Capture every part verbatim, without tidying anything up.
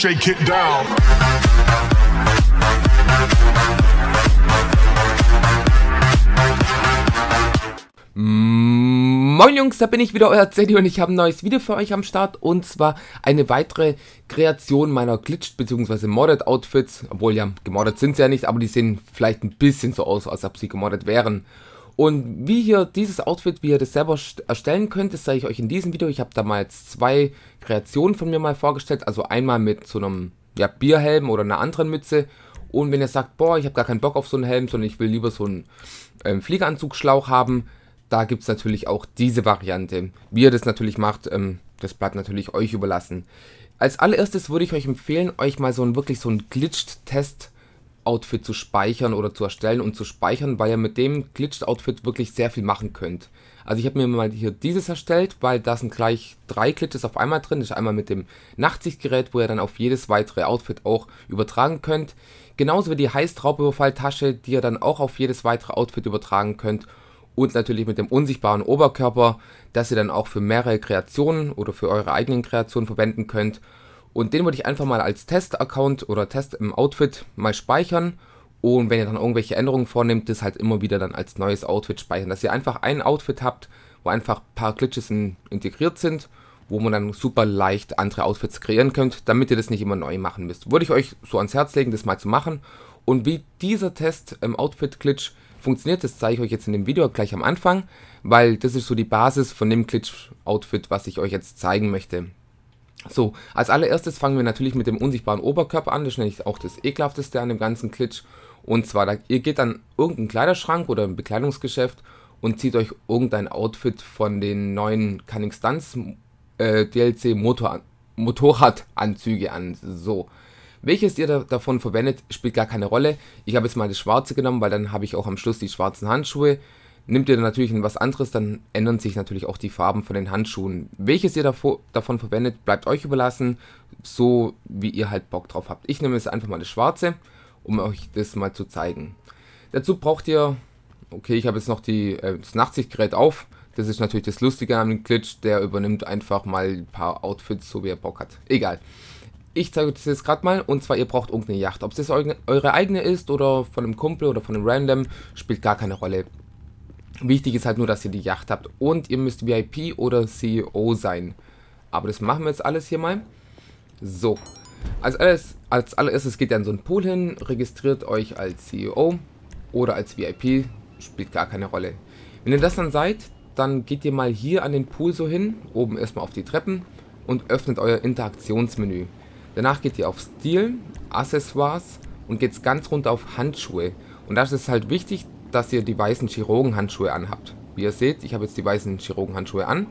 shake it down. Moin Jungs, da bin ich wieder, euer Zeddy, und ich habe ein neues Video für euch am Start, und zwar eine weitere Kreation meiner glitched bzw. modded Outfits, obwohl ja, gemoddet sind sie ja nicht, aber die sehen vielleicht ein bisschen so aus, als ob sie gemoddet wären. Und wie ihr dieses Outfit, wie ihr das selber erstellen könnt, das zeige ich euch in diesem Video. Ich habe da mal jetzt zwei Kreationen von mir mal vorgestellt, also einmal mit so einem ja, Bierhelm oder einer anderen Mütze. Und wenn ihr sagt, boah, ich habe gar keinen Bock auf so einen Helm, sondern ich will lieber so einen ähm, Fliegeranzugschlauch haben, da gibt es natürlich auch diese Variante. Wie ihr das natürlich macht, ähm, das bleibt natürlich euch überlassen. Als allererstes würde ich euch empfehlen, euch mal so ein wirklich so ein Glitched-Test-Outfit zu speichern oder zu erstellen und zu speichern, weil ihr mit dem Glitched-Outfit wirklich sehr viel machen könnt. Also ich habe mir mal hier dieses erstellt, weil da sind gleich drei Glitches auf einmal drin. Das ist einmal mit dem Nachtsichtgerät, wo ihr dann auf jedes weitere Outfit auch übertragen könnt. Genauso wie die Heiß-Raubüberfall-Tasche, die ihr dann auch auf jedes weitere Outfit übertragen könnt. Und natürlich mit dem unsichtbaren Oberkörper, dass ihr dann auch für mehrere Kreationen oder für eure eigenen Kreationen verwenden könnt. Und den würde ich einfach mal als Test-Account oder Test im Outfit mal speichern. Und wenn ihr dann irgendwelche Änderungen vornehmt, das halt immer wieder dann als neues Outfit speichern. Dass ihr einfach ein Outfit habt, wo einfach ein paar Glitches in, integriert sind, wo man dann super leicht andere Outfits kreieren könnt, damit ihr das nicht immer neu machen müsst. Würde ich euch so ans Herz legen, das mal zu machen. Und wie dieser Test im Outfit-Glitch funktioniert, das zeige ich euch jetzt in dem Video gleich am Anfang, weil das ist so die Basis von dem Glitch-Outfit, was ich euch jetzt zeigen möchte. So, als allererstes fangen wir natürlich mit dem unsichtbaren Oberkörper an, das ist nämlich auch das ekelhafteste an dem ganzen Glitch. Und zwar, da, ihr geht dann irgendeinen Kleiderschrank oder ein Bekleidungsgeschäft und zieht euch irgendein Outfit von den neuen Cunning Stunts äh, D L C Motor, Motorradanzüge an. So. Welches ihr da, davon verwendet, spielt gar keine Rolle. Ich habe jetzt mal das schwarze genommen, weil dann habe ich auch am Schluss die schwarzen Handschuhe. Nehmt ihr dann natürlich was anderes, dann ändern sich natürlich auch die Farben von den Handschuhen. Welches ihr davor, davon verwendet, bleibt euch überlassen, so wie ihr halt Bock drauf habt. Ich nehme jetzt einfach mal das schwarze, um euch das mal zu zeigen. Dazu braucht ihr, okay, ich habe jetzt noch die, äh, das Nachtsichtgerät auf. Das ist natürlich das Lustige an dem Glitch, der übernimmt einfach mal ein paar Outfits, so wie er Bock hat. Egal. Ich zeige euch das jetzt gerade mal, und zwar ihr braucht irgendeine Yacht. Ob es eure eigene ist oder von einem Kumpel oder von einem Random, spielt gar keine Rolle. Wichtig ist halt nur, dass ihr die Yacht habt, und ihr müsst V I P oder C E O sein. Aber das machen wir jetzt alles hier mal. So, als, alles, als allererstes geht ihr an so einen Pool hin, registriert euch als C E O oder als V I P, spielt gar keine Rolle. Wenn ihr das dann seid, dann geht ihr mal hier an den Pool so hin, oben erstmal auf die Treppen und öffnet euer Interaktionsmenü. Danach geht ihr auf Stil, Accessoires und geht ganz runter auf Handschuhe. Und das ist halt wichtig, dass ihr die weißen Chirurgenhandschuhe anhabt. Wie ihr seht, ich habe jetzt die weißen Chirurgenhandschuhe an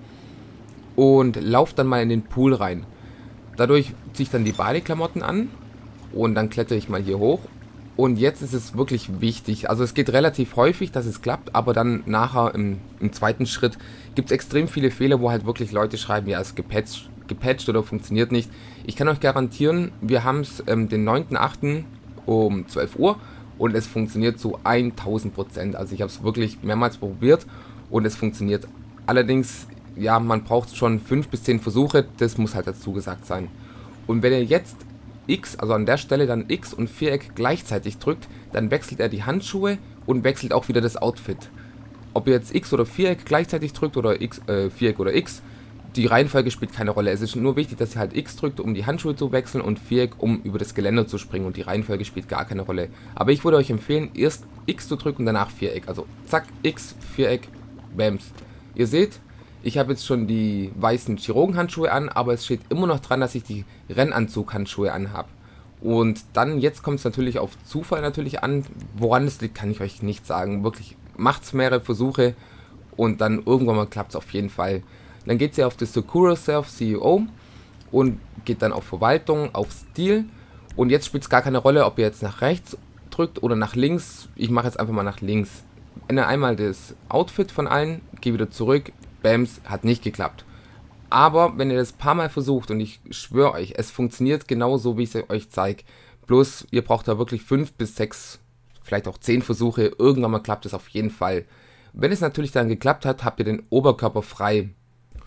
und lauft dann mal in den Pool rein. Dadurch ziehe ich dann die Badeklamotten an und dann klettere ich mal hier hoch. Und jetzt ist es wirklich wichtig, also es geht relativ häufig, dass es klappt, aber dann nachher im, im zweiten Schritt gibt es extrem viele Fehler, wo halt wirklich Leute schreiben, ja, es ist gepatcht. gepatcht oder funktioniert nicht. Ich kann euch garantieren, wir haben es ähm, den neunten achten um zwölf Uhr und es funktioniert zu tausend Prozent. Also ich habe es wirklich mehrmals probiert und es funktioniert. Allerdings, ja, man braucht schon fünf bis zehn Versuche, das muss halt dazu gesagt sein. Und wenn ihr jetzt X, also an der Stelle dann X und Viereck gleichzeitig drückt, dann wechselt er die Handschuhe und wechselt auch wieder das Outfit. Ob ihr jetzt X oder Viereck gleichzeitig drückt oder X, äh, Viereck oder X, die Reihenfolge spielt keine Rolle. Es ist nur wichtig, dass ihr halt X drückt, um die Handschuhe zu wechseln, und Viereck, um über das Geländer zu springen, und die Reihenfolge spielt gar keine Rolle. Aber ich würde euch empfehlen, erst X zu drücken und danach Viereck. Also zack, X, Viereck, Bams. Ihr seht, ich habe jetzt schon die weißen Chirurgenhandschuhe an, aber es steht immer noch dran, dass ich die Rennanzughandschuhe anhabe. Und dann, jetzt kommt es natürlich auf Zufall natürlich an. Woran es liegt, kann ich euch nicht sagen. Wirklich, macht's mehrere Versuche und dann irgendwann mal klappt es auf jeden Fall. Dann geht ihr auf das Secure Self C E O und geht dann auf Verwaltung, auf Stil. Und jetzt spielt es gar keine Rolle, ob ihr jetzt nach rechts drückt oder nach links. Ich mache jetzt einfach mal nach links. Ändere einmal das Outfit von allen, gehe wieder zurück. Bams, hat nicht geklappt. Aber wenn ihr das ein paar Mal versucht, und ich schwöre euch, es funktioniert genauso, wie ich es euch zeige. Bloß, ihr braucht da wirklich fünf bis sechs, vielleicht auch zehn Versuche. Irgendwann mal klappt es auf jeden Fall. Wenn es natürlich dann geklappt hat, habt ihr den Oberkörper frei.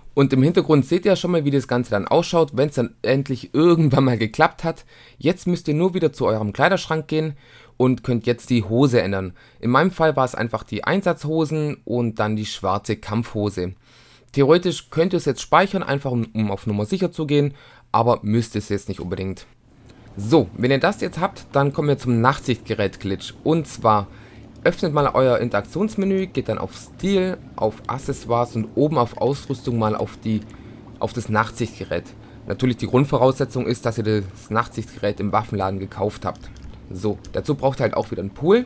Und im Hintergrund seht ihr ja schon mal, wie das Ganze dann ausschaut, wenn es dann endlich irgendwann mal geklappt hat. Jetzt müsst ihr nur wieder zu eurem Kleiderschrank gehen und könnt jetzt die Hose ändern. In meinem Fall war es einfach die Einsatzhosen und dann die schwarze Kampfhose. Theoretisch könnt ihr es jetzt speichern, einfach um, um auf Nummer sicher zu gehen, aber müsst es jetzt nicht unbedingt. So, wenn ihr das jetzt habt, dann kommen wir zum Nachtsichtgerät-Glitch. Und zwar öffnet mal euer Interaktionsmenü, geht dann auf Stil, auf Accessoires und oben auf Ausrüstung mal auf, die, auf das Nachtsichtgerät. Natürlich die Grundvoraussetzung ist, dass ihr das Nachtsichtgerät im Waffenladen gekauft habt. So, dazu braucht ihr halt auch wieder einen Pool.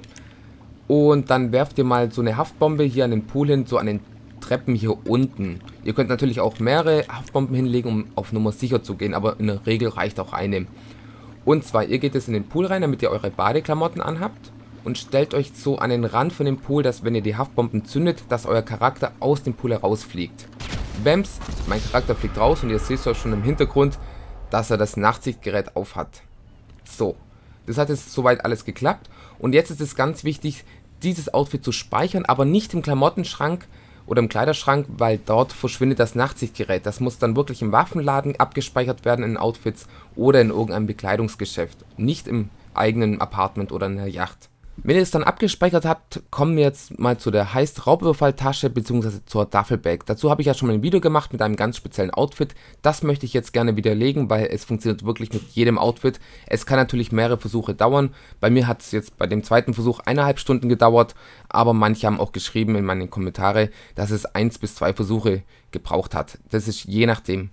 Und dann werft ihr mal so eine Haftbombe hier an den Pool hin, so an den Treppen hier unten. Ihr könnt natürlich auch mehrere Haftbomben hinlegen, um auf Nummer sicher zu gehen, aber in der Regel reicht auch eine. Und zwar, ihr geht jetzt in den Pool rein, damit ihr eure Badeklamotten anhabt. Und stellt euch so an den Rand von dem Pool, dass wenn ihr die Haftbomben zündet, dass euer Charakter aus dem Pool herausfliegt. Bams, mein Charakter fliegt raus und ihr seht euch schon im Hintergrund, dass er das Nachtsichtgerät auf hat. So, das hat jetzt soweit alles geklappt. Und jetzt ist es ganz wichtig, dieses Outfit zu speichern, aber nicht im Klamottenschrank oder im Kleiderschrank, weil dort verschwindet das Nachtsichtgerät. Das muss dann wirklich im Waffenladen abgespeichert werden in Outfits oder in irgendeinem Bekleidungsgeschäft. Nicht im eigenen Apartment oder in der Yacht. Wenn ihr es dann abgespeichert habt, kommen wir jetzt mal zu der Heist-Raubüberfalltasche bzw. zur Duffelbag. Dazu habe ich ja schon mal ein Video gemacht mit einem ganz speziellen Outfit. Das möchte ich jetzt gerne widerlegen, weil es funktioniert wirklich mit jedem Outfit. Es kann natürlich mehrere Versuche dauern. Bei mir hat es jetzt bei dem zweiten Versuch eineinhalb Stunden gedauert, aber manche haben auch geschrieben in meinen Kommentaren, dass es eins bis zwei Versuche gebraucht hat. Das ist je nachdem.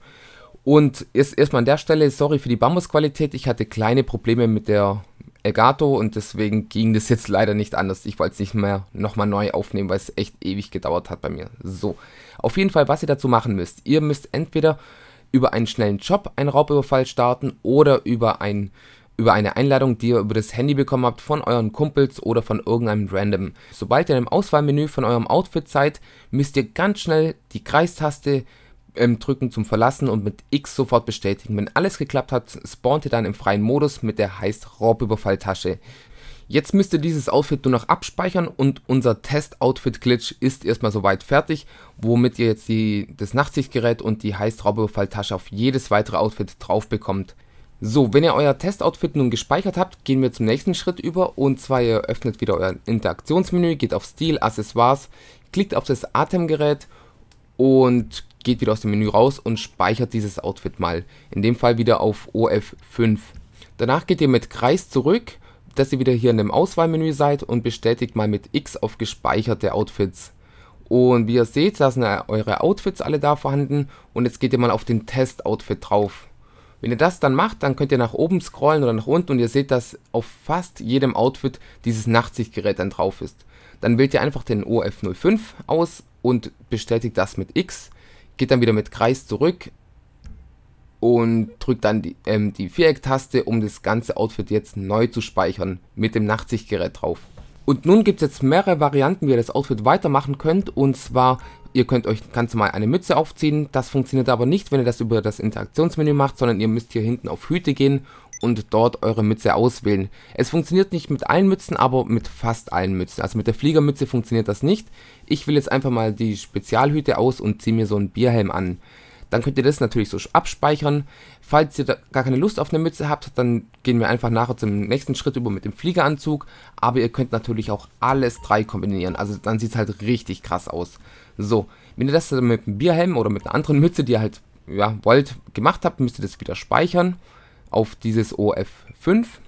Und erst erstmal an der Stelle, sorry für die Bambusqualität, ich hatte kleine Probleme mit der Elgato und deswegen ging das jetzt leider nicht anders. Ich wollte es nicht mehr nochmal neu aufnehmen, weil es echt ewig gedauert hat bei mir. So, auf jeden Fall, was ihr dazu machen müsst. Ihr müsst entweder über einen schnellen Job einen Raubüberfall starten oder über, ein, über eine Einladung, die ihr über das Handy bekommen habt von euren Kumpels oder von irgendeinem Random. Sobald ihr im Auswahlmenü von eurem Outfit seid, müsst ihr ganz schnell die Kreistaste drücken zum Verlassen und mit X sofort bestätigen. Wenn alles geklappt hat, spawnt ihr dann im freien Modus mit der Heist-Raubüberfalltasche. Jetzt müsst ihr dieses Outfit nur noch abspeichern und unser Test-Outfit-Glitch ist erstmal soweit fertig, womit ihr jetzt die, das Nachtsichtgerät und die Heist-Raubüberfalltasche auf jedes weitere Outfit drauf bekommt. So, wenn ihr euer Test-Outfit nun gespeichert habt, gehen wir zum nächsten Schritt über und zwar ihr öffnet wieder euer Interaktionsmenü, geht auf Stil, Accessoires, klickt auf das Atemgerät und geht wieder aus dem Menü raus und speichert dieses Outfit mal. In dem Fall wieder auf O F fünf. Danach geht ihr mit Kreis zurück, dass ihr wieder hier in dem Auswahlmenü seid und bestätigt mal mit X auf gespeicherte Outfits. Und wie ihr seht, da sind eure Outfits alle da vorhanden und jetzt geht ihr mal auf den Test-Outfit drauf. Wenn ihr das dann macht, dann könnt ihr nach oben scrollen oder nach unten und ihr seht, dass auf fast jedem Outfit dieses Nachtsichtgerät dann drauf ist. Dann wählt ihr einfach den O F null fünf aus und bestätigt das mit X. Geht dann wieder mit Kreis zurück und drückt dann die, ähm, die Viereck-Taste, um das ganze Outfit jetzt neu zu speichern mit dem Nachtsichtgerät drauf. Und nun gibt es jetzt mehrere Varianten, wie ihr das Outfit weitermachen könnt. Und zwar, ihr könnt euch ganz normal eine Mütze aufziehen. Das funktioniert aber nicht, wenn ihr das über das Interaktionsmenü macht, sondern ihr müsst hier hinten auf Hüte gehen und dort eure Mütze auswählen. Es funktioniert nicht mit allen Mützen, aber mit fast allen Mützen. Also mit der Fliegermütze funktioniert das nicht. Ich wähle jetzt einfach mal die Spezialhüte aus und ziehe mir so einen Bierhelm an. Dann könnt ihr das natürlich so abspeichern. Falls ihr da gar keine Lust auf eine Mütze habt, dann gehen wir einfach nachher zum nächsten Schritt über mit dem Fliegeranzug. Aber ihr könnt natürlich auch alles drei kombinieren. Also dann sieht es halt richtig krass aus. So, wenn ihr das mit einem Bierhelm oder mit einer anderen Mütze, die ihr halt ja, wollt, gemacht habt, müsst ihr das wieder speichern auf dieses O F fünf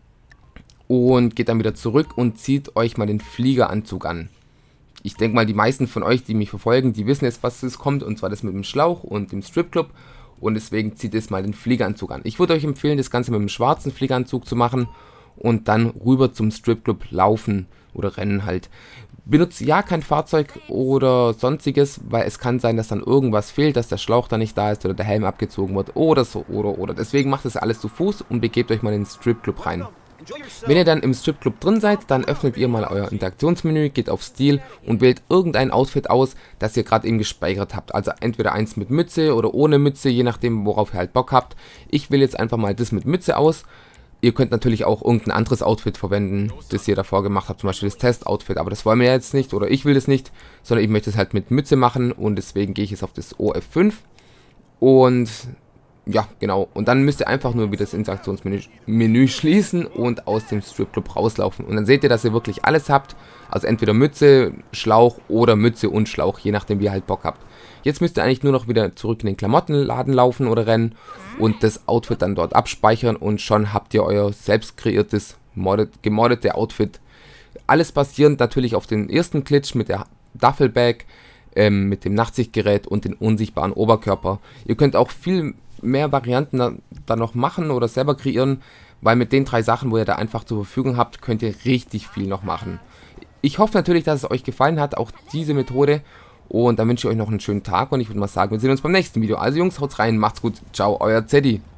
und geht dann wieder zurück und zieht euch mal den Fliegeranzug an. Ich denke mal, die meisten von euch, die mich verfolgen, die wissen jetzt, was es kommt, und zwar das mit dem Schlauch und dem Stripclub, und deswegen zieht es mal den Fliegeranzug an. Ich würde euch empfehlen, das Ganze mit dem schwarzen Fliegeranzug zu machen und dann rüber zum Stripclub laufen oder rennen halt. Benutzt ja kein Fahrzeug oder sonstiges, weil es kann sein, dass dann irgendwas fehlt, dass der Schlauch da nicht da ist oder der Helm abgezogen wird oder so oder oder. Deswegen macht das alles zu Fuß und begebt euch mal in den Stripclub rein. Wenn ihr dann im Stripclub drin seid, dann öffnet ihr mal euer Interaktionsmenü, geht auf Stil und wählt irgendein Outfit aus, das ihr gerade eben gespeichert habt. Also entweder eins mit Mütze oder ohne Mütze, je nachdem worauf ihr halt Bock habt. Ich wähle jetzt einfach mal das mit Mütze aus. Ihr könnt natürlich auch irgendein anderes Outfit verwenden, das ihr davor gemacht habt, zum Beispiel das Test-Outfit, aber das wollen wir jetzt nicht, oder ich will das nicht, sondern ich möchte es halt mit Mütze machen und deswegen gehe ich jetzt auf das O F fünf und ja, genau, und dann müsst ihr einfach nur wieder das Interaktionsmenü Menü schließen und aus dem Stripclub rauslaufen und dann seht ihr, dass ihr wirklich alles habt, also entweder Mütze, Schlauch oder Mütze und Schlauch, je nachdem wie ihr halt Bock habt. Jetzt müsst ihr eigentlich nur noch wieder zurück in den Klamottenladen laufen oder rennen und das Outfit dann dort abspeichern und schon habt ihr euer selbst kreiertes, moddet, gemoddete Outfit. Alles basierend natürlich auf den ersten Glitch mit der Duffelbag, ähm, mit dem Nachtsichtgerät und den unsichtbaren Oberkörper. Ihr könnt auch viel mehr Varianten da, da noch machen oder selber kreieren, weil mit den drei Sachen, wo ihr da einfach zur Verfügung habt, könnt ihr richtig viel noch machen. Ich hoffe natürlich, dass es euch gefallen hat, auch diese Methode. Und dann wünsche ich euch noch einen schönen Tag und ich würde mal sagen, wir sehen uns beim nächsten Video. Also Jungs, haut's rein, macht's gut, ciao, euer Zeddy.